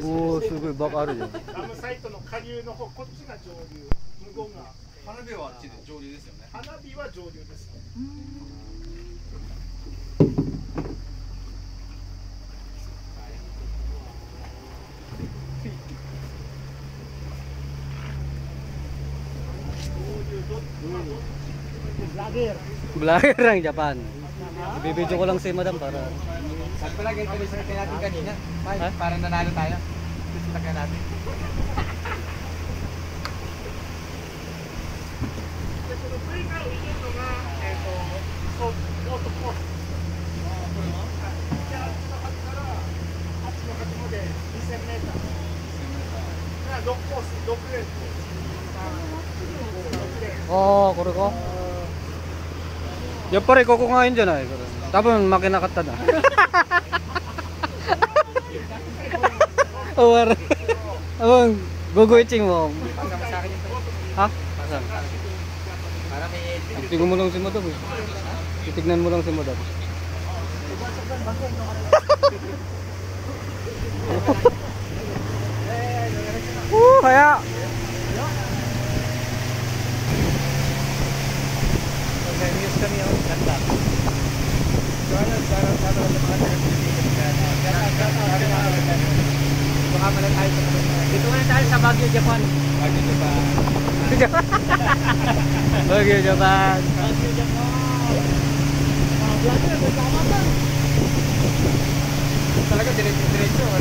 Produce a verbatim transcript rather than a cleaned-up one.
おお、すごいバカあるじゃん。 ダムサイトの下流の方、こっちが上流、向こうが花火はあっちで上流ですよね。 花火は上流ですね。Vlogger. Vlogger ang Japan. Bibidyo ko lang si Madam para. Sabi pala, ganito rin sa natin kanina. May, parang nanalo tayo. Sasakyan natin. Oh, これか。やっぱりここがいいんじゃない？多分負けなかったな。終わる。Abang, guguiching mo. Pasama sa akin yung Ha? pasama sa akin. Para may... Tignan mo lang si Madam eh. Titignan mo lang si Madam. Woo, kaya. News kami yung ganda. Sana, sana, sana, baka malang tayo sa Dito na tayo sa Baguio, Japan. Baguio, Japan. Baguio, Japan. Baguio, Japan. Mga vlogger, may kamatan. Talaga, diretso-diretso.